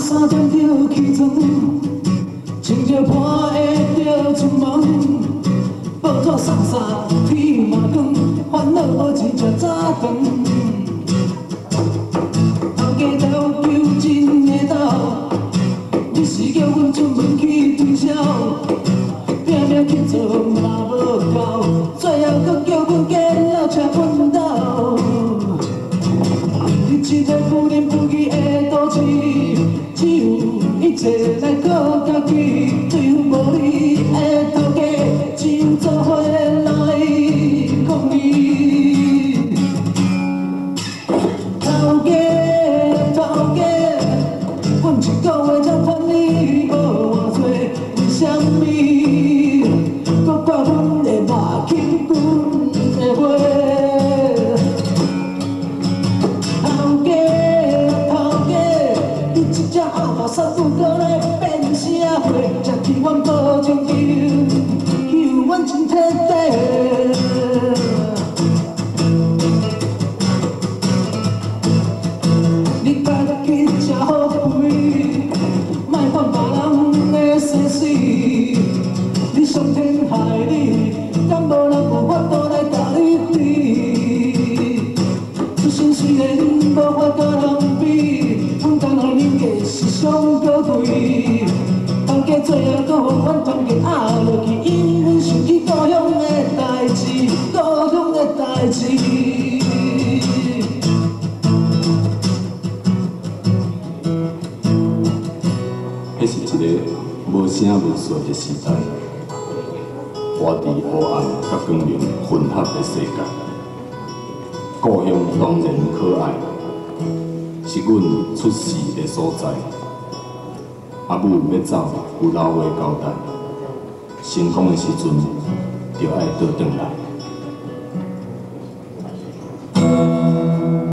3点就起床，穿着破的就出门，报纸送衫天嘛光，烦恼无钱吃早饭。头家斗求真的斗，你是叫阮出门去推销，拼命去做嘛无够，最后搁叫阮见老车昏倒。你一个不仁不义的都市，只有一切来靠家己，最有无理的头家，只有做伙来抗议。头家，阮一个月才赚你无偌多，为什么搁怪阮的肉轻阮的花？煞有搁来变社会，才替阮保证着，求阮真彻底。你家己吃好肥，莫犯别人的生死。你伤天害理，敢无人有法度来甲你治？出身虽然无法甲人比，阮同行人家是上高贵。头家最后搁予阮团结压落去，因阮想起故乡的代志，故乡的代志。 迄是一个无声无息的时代，活伫黑暗甲光明混合的世界。故乡当然可爱，是阮出世的所在。阿母要走，有老话交代，成功的时阵，就爱倒转来。